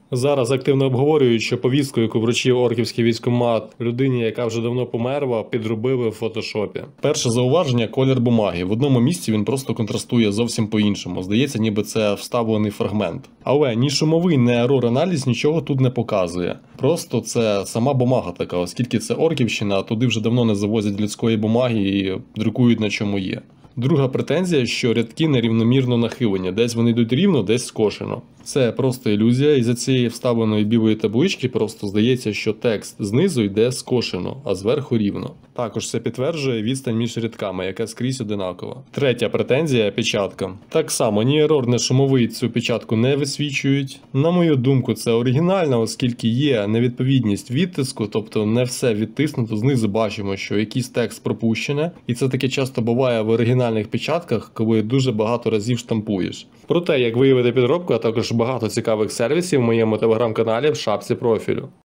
Зараз активно обговорюють, що повісткою, яку вручив орківський військкомат людині, яка вже давно померла, підробили в фотошопі. Перше зауваження – колір бумаги. В одному місці він просто контрастує зовсім по-іншому. Здається, ніби це вставлений фрагмент. Але ні шумовий, ні ерор-аналіз нічого тут не показує. Просто це сама бумага така, оскільки це Орківщина, туди вже давно не завозять людської бумаги і друкують на чому є. Друга претензія, що рядки нерівномірно нахилені, десь вони йдуть рівно, десь скошено. Це просто ілюзія, із-за цієї вставленої білої таблички просто здається, що текст знизу йде скошено, а зверху рівно. Також це підтверджує відстань між рядками, яка скрізь одинакова. Третя претензія – печатка. Так само, ні ерор, ні шумовий цю печатку не висвічують. На мою думку, це оригінально, оскільки є невідповідність відтиску, тобто не все відтиснуто, знизу бачимо, що якийсь текст пропущене, і це таке часто буває в оригінальних печатках, коли дуже багато разів штампуєш. Про те, як виявити підробку, а також багато цікавих сервісів в моєму телеграм-каналі в шапці профілю.